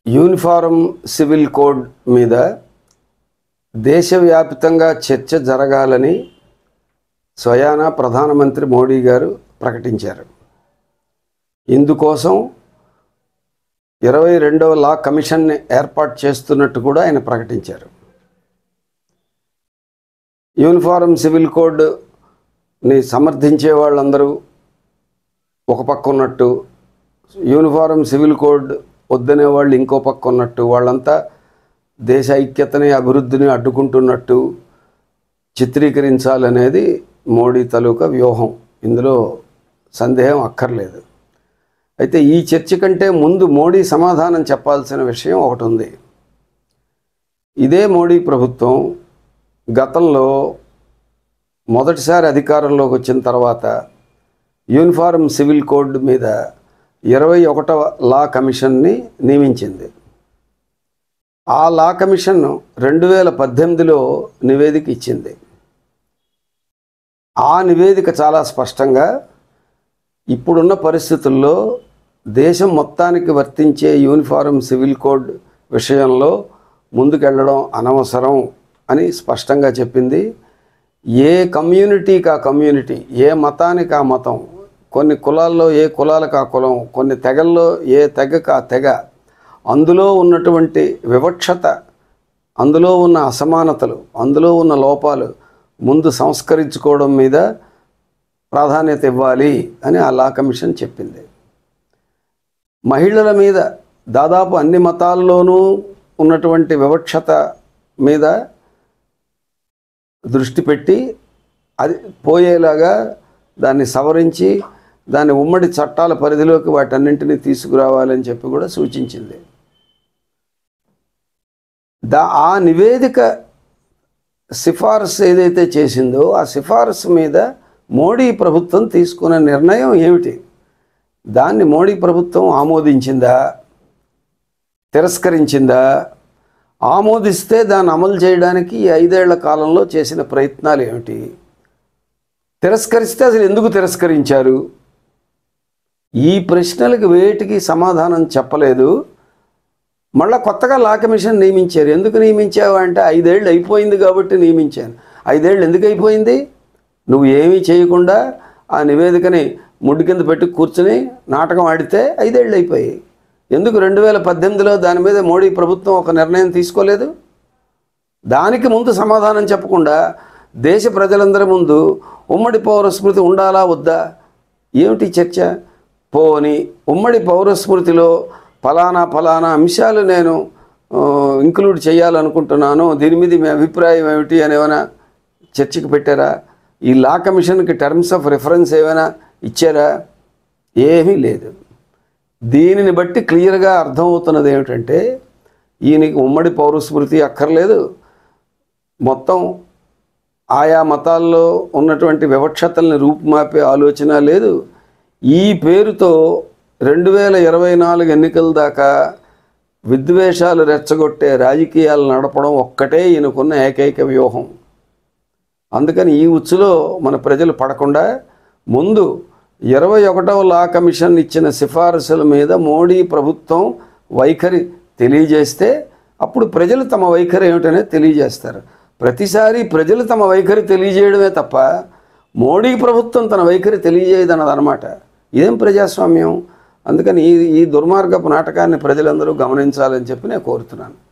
Uniform civil code మీద దేశవ్యాప్తంగా చర్చ జరగాలని స్వయానా ప్రధానమంత్రి మోడీ గారు ప్రకటించారు. ఇందుకోసం 22వ లా కమిషన్ని ఏర్పాటు చేస్తున్నట్టు కూడా ఆయన ప్రకటించారు. యూనిఫారం సివిల్ కోడ్ని సమర్థించే వాళ్ళందరూ ఒక పక్క ఉన్నట్టు, యూనిఫారం సివిల్ కోడ్ వద్దనే వాళ్ళు ఇంకో పక్క ఉన్నట్టు, వాళ్ళంతా దేశ ఐక్యతని అభివృద్ధిని అడ్డుకుంటున్నట్టు చిత్రీకరించాలనేది మోడీ తాలూకా వ్యూహం. ఇందులో సందేహం అక్కర్లేదు. అయితే ఈ చర్చ కంటే ముందు మోడీ సమాధానం చెప్పాల్సిన విషయం ఒకటి ఉంది. ఇదే మోడీ ప్రభుత్వం గతంలో మొదటిసారి అధికారంలోకి వచ్చిన తర్వాత యూనిఫారం సివిల్ కోడ్ మీద 21వ లా కమిషన్ని నియమించింది. ఆ లా కమిషన్ 2018లో నివేదిక ఇచ్చింది. ఆ నివేదిక చాలా స్పష్టంగా ఇప్పుడున్న పరిస్థితుల్లో దేశం మొత్తానికి వర్తించే యూనిఫారం సివిల్ కోడ్ విషయంలో ముందుకెళ్ళడం అనవసరం అని స్పష్టంగా చెప్పింది. ఏ కమ్యూనిటీకి ఆ కమ్యూనిటీ, ఏ మతానికి ఆ మతం, కొన్ని కులాల్లో ఏ కులాలకు ఆ కులం, కొన్ని తెగల్లో ఏ తెగకు ఆ తెగ, అందులో ఉన్నటువంటి వివక్షత, అందులో ఉన్న అసమానతలు, అందులో ఉన్న లోపాలు ముందు సంస్కరించుకోవడం మీద ప్రాధాన్యత ఇవ్వాలి అని ఆ లా కమిషన్ చెప్పింది. మహిళల మీద దాదాపు అన్ని మతాల్లోనూ ఉన్నటువంటి వివక్షత మీద దృష్టి పెట్టి అది పోయేలాగా దాన్ని సవరించి దాన్ని ఉమ్మడి చట్టాల పరిధిలోకి వాటన్నింటినీ తీసుకురావాలని చెప్పి కూడా సూచించింది. ఆ నివేదిక సిఫారసు ఏదైతే చేసిందో ఆ సిఫారసు మీద మోడీ ప్రభుత్వం తీసుకున్న నిర్ణయం ఏమిటి? దాన్ని మోడీ ప్రభుత్వం ఆమోదించిందా, తిరస్కరించిందా? ఆమోదిస్తే దాన్ని అమలు చేయడానికి 5 ఏళ్ల కాలంలో చేసిన ప్రయత్నాలు ఏమిటి? తిరస్కరిస్తే అసలు ఎందుకు తిరస్కరించారు? ఈ ప్రశ్నలకు వేటికి సమాధానం చెప్పలేదు. మళ్ళీ కొత్తగా లా కమిషన్ నియమించారు. ఎందుకు నియమించావు అంటే 5 ఏళ్ళు అయిపోయింది కాబట్టి నియమించాను. 5 ఏళ్ళు ఎందుకు అయిపోయింది? నువ్వు ఏమీ చేయకుండా ఆ నివేదికని ముడ్డు కింద పెట్టి కూర్చుని నాటకం ఆడితే 5 ఏళ్ళు అయిపోయాయి. ఎందుకు 2018లో దాని మీద మోడీ ప్రభుత్వం ఒక నిర్ణయం తీసుకోలేదు? దానికి ముందు సమాధానం చెప్పకుండా దేశ ప్రజలందరి ముందు ఉమ్మడి పౌరస్మృతి ఉండాలా వద్దా ఏమిటి చర్చ? పోని ఉమ్మడి పౌరస్మృతిలో ఫలానా అంశాలు నేను ఇంక్లూడ్ చేయాలనుకుంటున్నాను, దీని మీద మీ అభిప్రాయం ఏమిటి అని ఏమైనా చర్చకు పెట్టారా? ఈ లా కమిషన్కి టర్మ్స్ ఆఫ్ రిఫరెన్స్ ఏమైనా ఇచ్చారా? ఏమీ లేదు. దీనిని బట్టి క్లియర్గా అర్థమవుతున్నది ఏమిటంటే ఈయనకి ఉమ్మడి పౌరస్మృతి అక్కర్లేదు, మొత్తం ఆయా మతాల్లో ఉన్నటువంటి వివక్షతల్ని రూపుమాపే ఆలోచన లేదు. ఈ పేరుతో 2024 ఎన్నికల దాకా విద్వేషాలు రెచ్చగొట్టే రాజకీయాలు నడపడం ఒక్కటే ఈయనకున్న ఏకైక వ్యూహం. అందుకని ఈ ఉచ్చులో మన ప్రజలు పడకుండా ముందు 21వ లా కమిషన్ ఇచ్చిన సిఫారసుల మీద మోడీ ప్రభుత్వం వైఖరి తెలియజేస్తే అప్పుడు ప్రజలు తమ వైఖరి ఏమిటనే తెలియజేస్తారు. ప్రతిసారి ప్రజలు తమ వైఖరి తెలియజేయడమే తప్ప మోడీ ప్రభుత్వం తన వైఖరి తెలియజేయదన్నదన్నమాట. ఇదేం ప్రజాస్వామ్యం? అందుకని ఈ దుర్మార్గపు నాటకాన్ని ప్రజలందరూ గమనించాలని చెప్పి నేను కోరుతున్నాను.